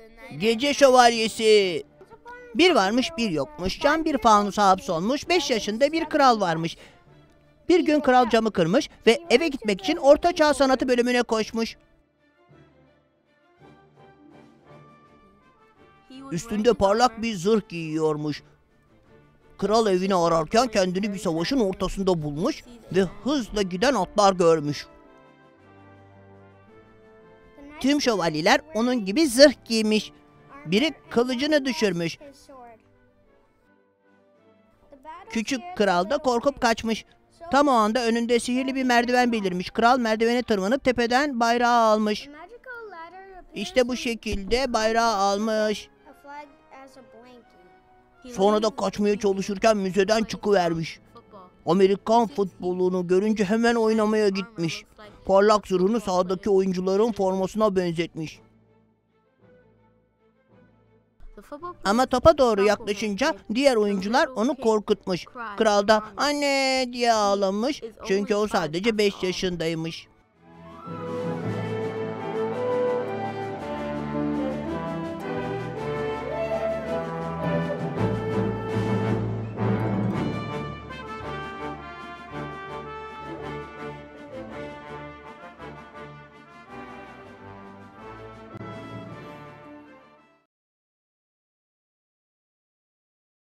Gece şövalyesi. Bir varmış bir yokmuş, cam bir fanusa hapsolmuş, 5 yaşında bir kral varmış. Bir gün kral camı kırmış ve eve gitmek için Orta Çağ Sanatı bölümüne koşmuş. Üstünde parlak bir zırh giyiyormuş. Kral evini ararken kendini bir savaşın ortasında bulmuş ve hızla giden atlar görmüş. Tüm şövalyeler onun gibi zırh giymiş. Biri kılıcını düşürmüş. Küçük kral da korkup kaçmış. Tam o anda önünde sihirli bir merdiven belirmiş. Kral merdivene tırmanıp tepeden bayrağı almış. İşte bu şekilde bayrağı almış. Sonra da kaçmaya çalışırken müzeden çıkıvermiş. Amerikan futbolunu görünce hemen oynamaya gitmiş. Parlak zırhını sahadaki oyuncuların formasına benzetmiş. Ama topa doğru yaklaşınca diğer oyuncular onu korkutmuş. Kral da "Anne!" diye ağlamış. Çünkü o sadece 5 yaşındaymış.